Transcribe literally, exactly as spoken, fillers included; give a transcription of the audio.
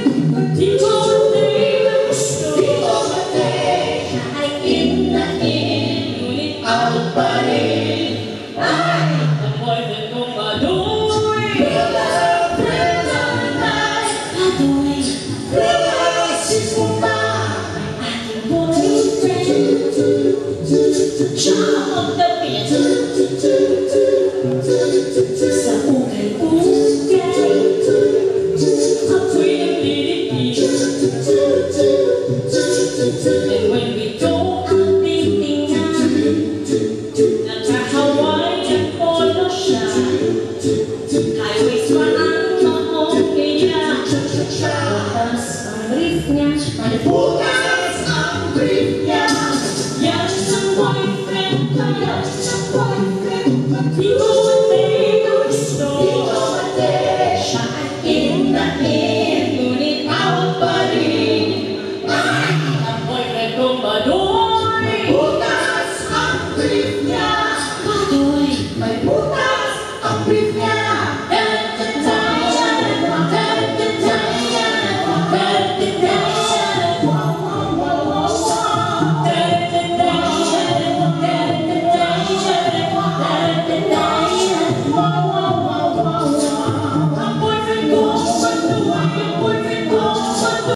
Trong tâm biển sa u ngày u cây hấp thủy em đi đi and when we go out in the night and try Hawaii for the shine highways run on the home yeah us live pada